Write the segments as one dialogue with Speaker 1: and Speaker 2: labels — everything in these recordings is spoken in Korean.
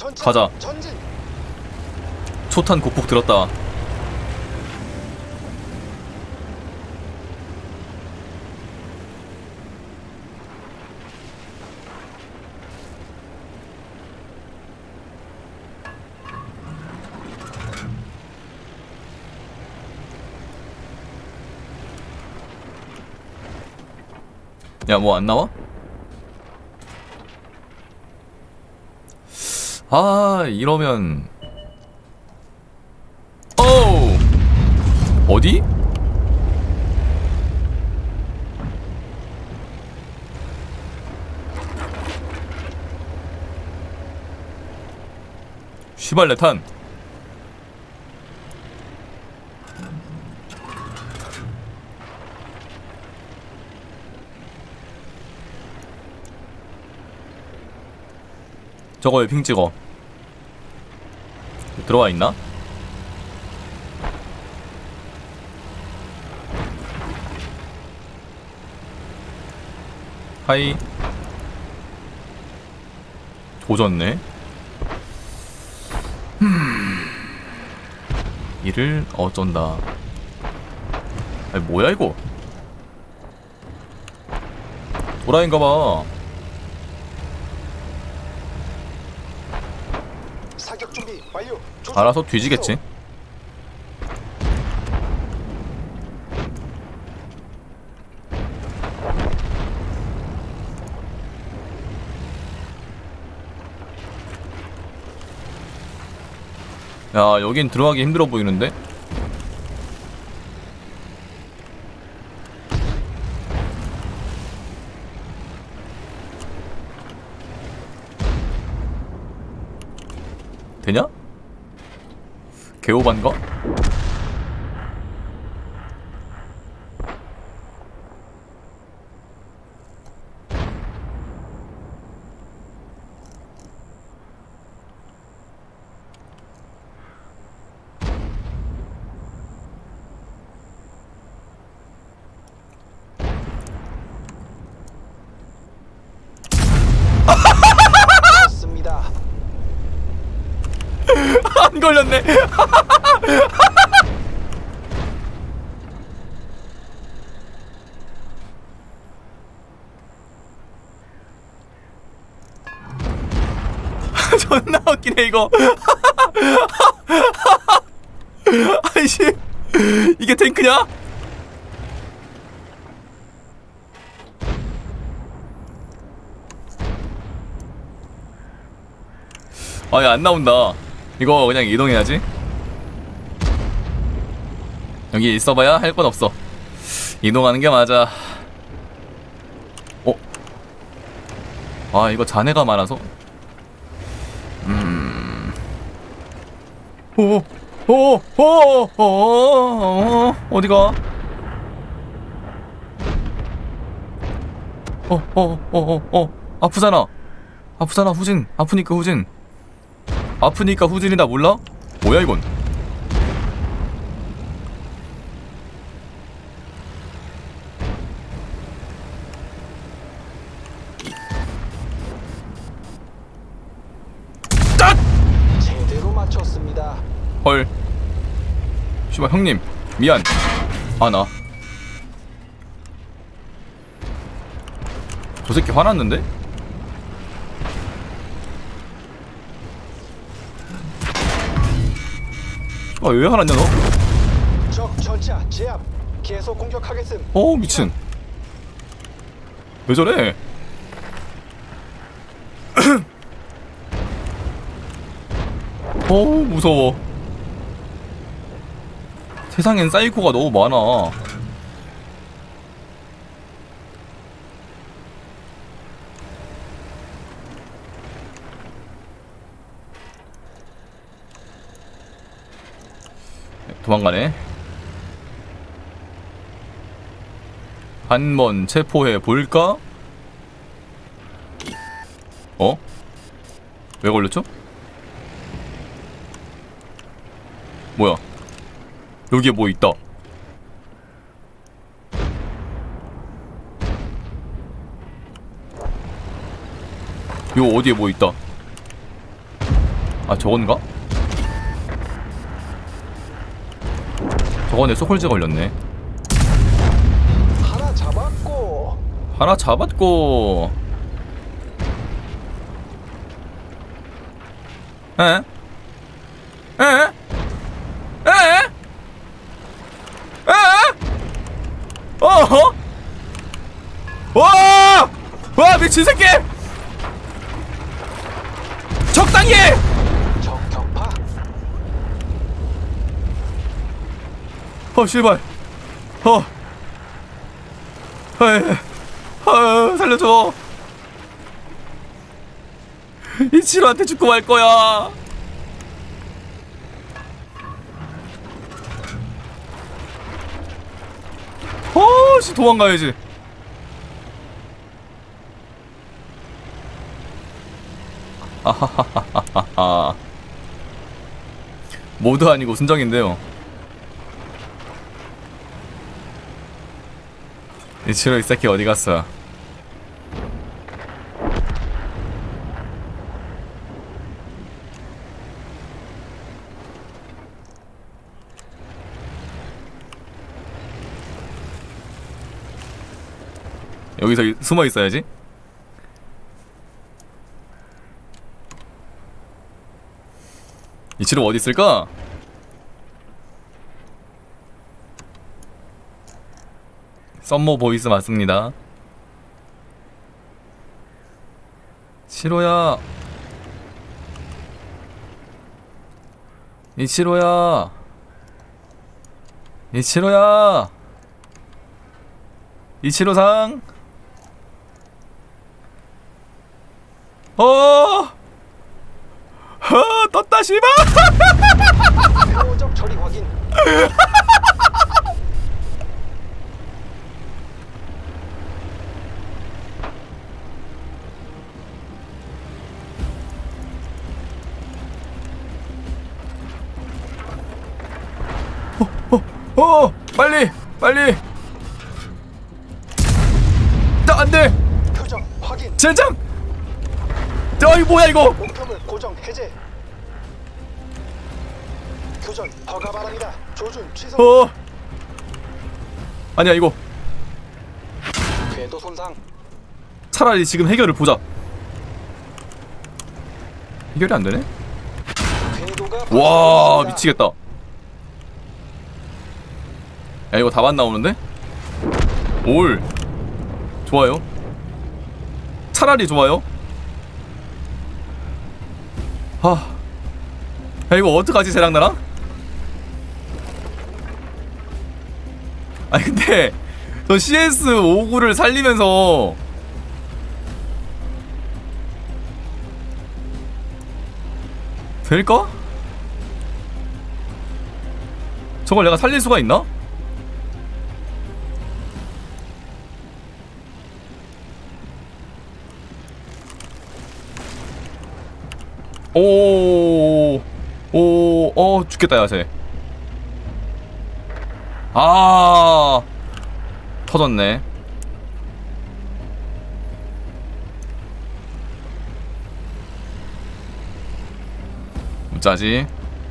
Speaker 1: 가자. 초탄 곡폭 들었다. 야, 뭐 안 나와? 아, 이러면 어우! 어디? 시발레탄. 저거에 핑 찍어. 들어와 있나? 하이. 조졌네. 이를 어쩐다. 아니 뭐야 이거? 도라인가봐.
Speaker 2: 사격 준비 완료.
Speaker 1: 알아서 뒤지겠지. 야, 여긴 들어가기 힘들어 보이는데? 되냐? 개오반가? 안 걸렸네. 존나 웃기네 이거. 아이씨, 이게 탱크냐? 아예 안 나온다. 이거 그냥 이동해야지. 여기 있어봐야 할 건 없어. 이동하는 게 맞아. 어? 아 이거 잔해가 많아서. 어디가? 아프잖아. 아프잖아 후진. 아프니까 후진. 아프니까 후진이다 몰라? 뭐야 이건? 딱!
Speaker 2: 제대로 맞췄습니다.
Speaker 1: 헐. 씨발 형님 미안. 아 나. 저 새끼 화났는데? 아 왜 화났냐 너?
Speaker 2: 적 전차 제압. 계속 공격하겠음.
Speaker 1: 어 미친. 왜 저래? 어우 무서워. 세상엔 사이코가 너무 많아. 도망가네. 한번 체포해 볼까? 어? 왜 걸렸죠? 뭐야? 여기에 뭐 있다. 요 어디에 뭐 있다. 아 저건가? 저건에 소콜즈 걸렸네.
Speaker 2: 하나 잡았고.
Speaker 1: 하나 잡았고. 에? 에? 에? 에? 어허? 와! 와 미친 새끼! 적당히 해!
Speaker 2: 적격파.
Speaker 1: 씨발. 살려줘. 이치로한테 죽고 말 거야. 씨 도망가야지. 아하하하하하. 모드 아니고 순정인데요. 이치로 이사키 어디 갔어? 여기서 숨어 있어야지. 이치로 어디 있을까? 썸머 보이스 맞습니다. 치로야. 이치로야. 이치로야. 이치로상. 떴다 씨발.
Speaker 2: 표적 처리 확인.
Speaker 1: 빨리 빨리. 안돼.
Speaker 2: 표적 확인.
Speaker 1: 젠장. 어이 뭐야 이거.
Speaker 2: 목표물 고정 해제. 교전 허가 바랍니다. 조준 취소.
Speaker 1: 아니야 이거.
Speaker 2: 궤도 손상.
Speaker 1: 차라리 지금 해결을 보자. 해결이 안 되네.
Speaker 2: 궤도가
Speaker 1: 와
Speaker 2: 파손됐습니다.
Speaker 1: 미치겠다. 야 이거 답 안 나오는데? 올 좋아요. 차라리 좋아요. 야 이거 어떡하지 쟤랑 나랑? 아니 근데 저 CS59를 살리면서 될까? 저걸 내가 살릴 수가 있나? 죽겠다 야쟤. 터졌네. 짜지.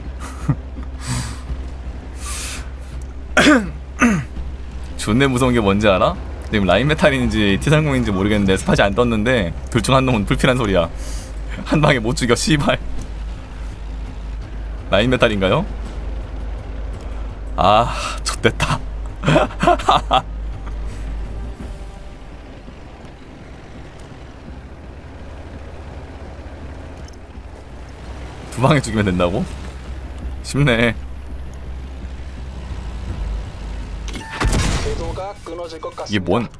Speaker 1: 존내 무서운 게 뭔지 알아? 지금 라인 메탈인지 T30인지 모르겠는데 스팟이 안 떴는데 둘 중 한 놈은 불필요한 소리야. 한 방에 못 죽여 씨발. 라인 메탈인가요? 좆됐다. 두 방에 죽이면 된다고? 쉽네.
Speaker 2: 궤도가 끊어질 것 같습니다.
Speaker 1: 이게 뭔?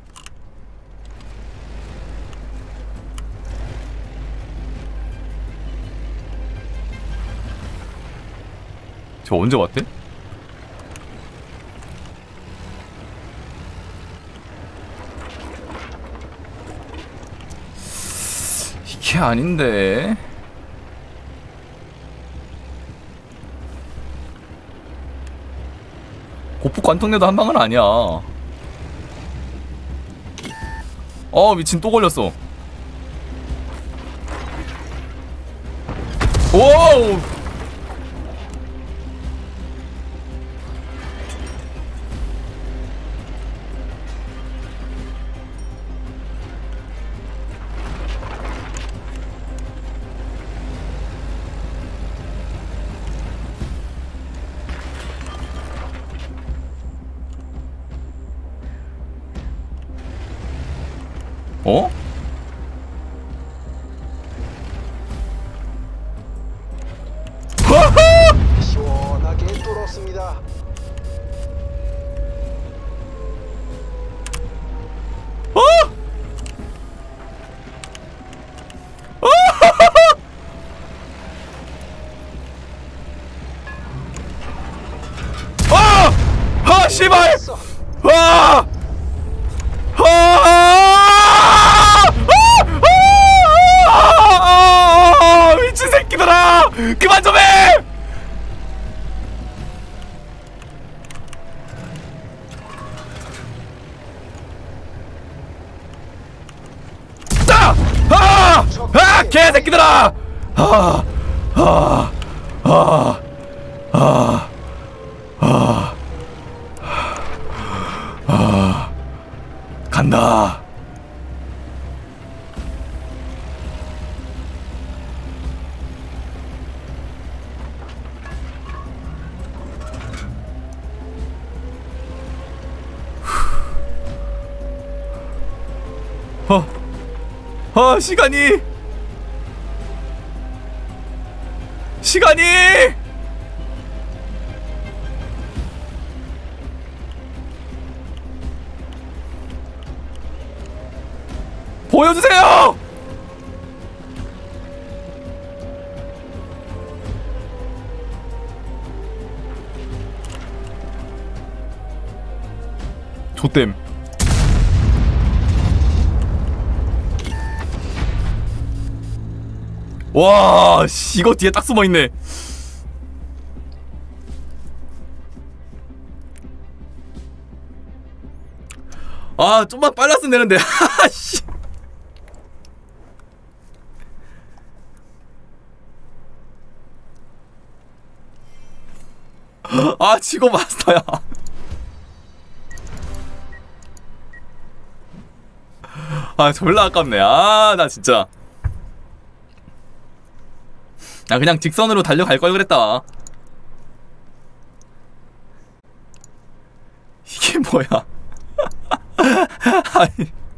Speaker 1: 저 언제 왔대? 이게 아닌데. 고폭 관통내도 한 방은 아니야. 미친 또 걸렸어. 오! 오! 어?
Speaker 2: 시원하게 뚫었습니다.
Speaker 1: 아, 씨발!
Speaker 2: 써.
Speaker 1: 와! 미친 새끼들아! 그만 좀 해! 개새끼들아! 간다. 시간이 보여주세요. 좆댐. 와, 씨, 이거 뒤에 딱 숨어있네. 아, 좀만 빨랐으면 되는데. 하씨. 아, 직업 마스터야. 아, 졸라 아깝네. 아, 나 진짜. 나 그냥 직선으로 달려갈 걸 그랬다. 이게 뭐야? 아니.